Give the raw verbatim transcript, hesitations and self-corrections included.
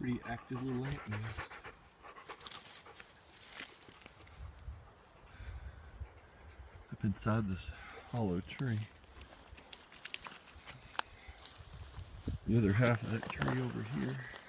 Pretty active little ant nest. Up inside this hollow tree. The other half of that tree over here